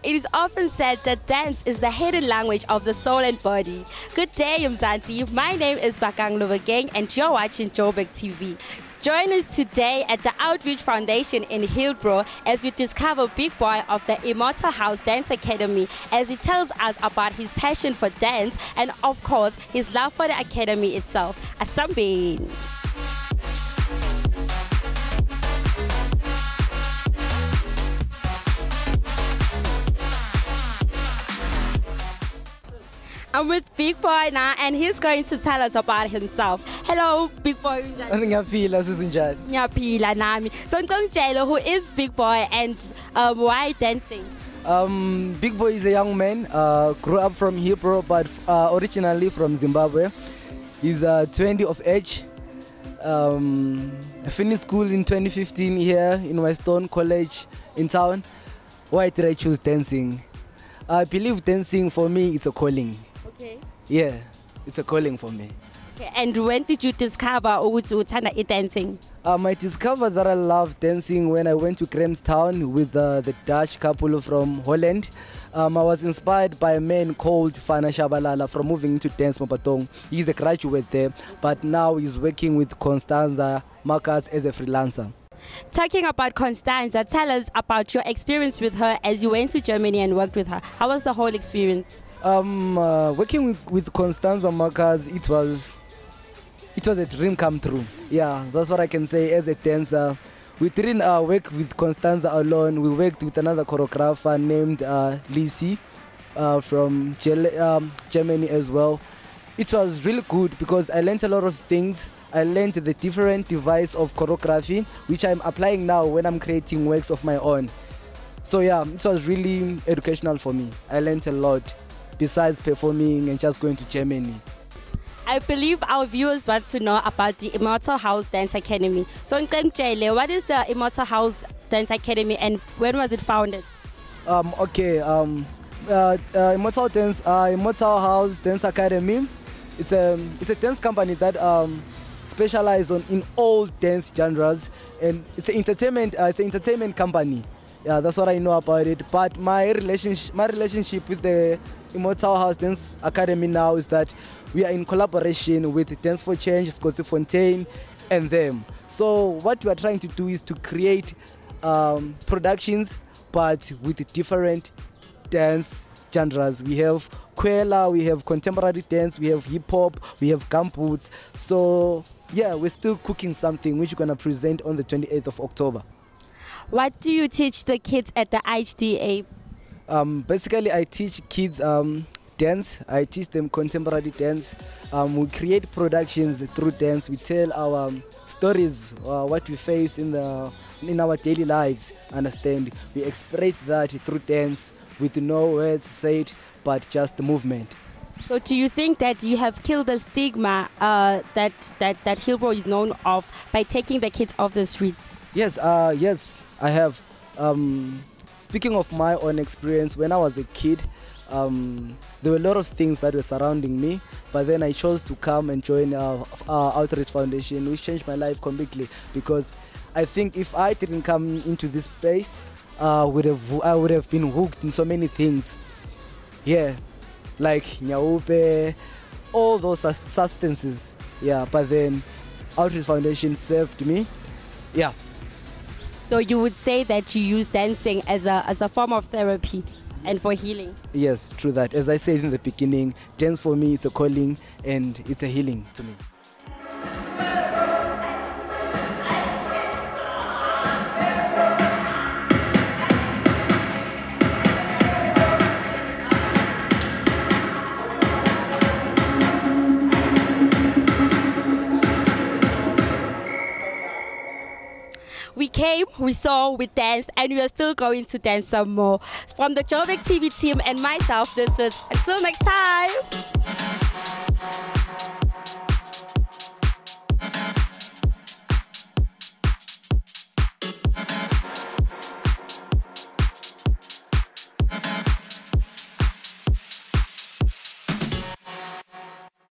It is often said that dance is the hidden language of the soul and body. Good day, Mzansi. My name is Bakang Gang, and you're watching Joburg TV. Join us today at the Outreach Foundation in Hillbrow as we discover Big Boy of the Immortal House Dance Academy as he tells us about his passion for dance and, of course, his love for the academy itself. Asambin. I'm with Big Boy now, and he's going to tell us about himself. Hello, Big Boy. Ngiyaphila sisinjani? Ngiyaphila nami. So ngicela who is Big Boy and why dancing? Big Boy is a young man, grew up from Hillbrow, but originally from Zimbabwe. He's 20 of age. I finished school in 2015 here in Westone College in town. Why did I choose dancing? I believe dancing for me is a calling. Okay. Yeah, it's a calling for me. Okay, and when did you discover ukuthi dancing? I discovered that I love dancing when I went to Grahamstown with the Dutch couple from Holland. I was inspired by a man called Fana Shabalala from moving into Dance Mopatong. He's a graduate there, but now he's working with Constanza Marcus as a freelancer. Talking about Constanza, tell us about your experience with her as you went to Germany and worked with her. How was the whole experience? Working with Constanza Marcus, it was a dream come true. Yeah, that's what I can say as a dancer. We didn't work with Constanza alone. We worked with another choreographer named Lisi from Germany as well. It was really good because I learned a lot of things. I learned the different device of choreography, which I'm applying now when I'm creating works of my own. So yeah, it was really educational for me. I learned a lot besides performing and just going to Germany. I believe our viewers want to know about the Immortal House Dance Academy. So Nkengchele, what is the Immortal House Dance Academy and when was it founded? Immortal House Dance Academy. It's a dance company that specializes in all dance genres, and it's an entertainment company. Yeah, that's what I know about it. But my relationship with the Immortal House Dance Academy now is that we are in collaboration with Dance for Change, Scotsy Fontaine, and them. So what we are trying to do is to create productions, but with different dance genres. We have Kwela, we have contemporary dance, we have hip hop, we have gumboots. So yeah, we're still cooking something which we're gonna present on the 28th of October. What do you teach the kids at the HDA? Basically, I teach kids dance. I teach them contemporary dance. We create productions through dance. We tell our stories, what we face in our daily lives. Understand? We express that through dance with no words said, but just the movement. So do you think that you have killed the stigma that Hillbrow is known of by taking the kids off the street? Yes, yes, I have. Speaking of my own experience, when I was a kid, there were a lot of things that were surrounding me, but then I chose to come and join our Outreach Foundation, which changed my life completely, because I think if I didn't come into this space, I would have been hooked in so many things. Yeah, like nyaupe, all those substances. Yeah, but then Outreach Foundation saved me. Yeah. So you would say that you use dancing as a form of therapy and for healing? Yes, true that. As I said in the beginning, dance for me is a calling and it's a healing to me. We came, we saw, we danced, and we are still going to dance some more. From the Joburg TV team and myself, this is until next time.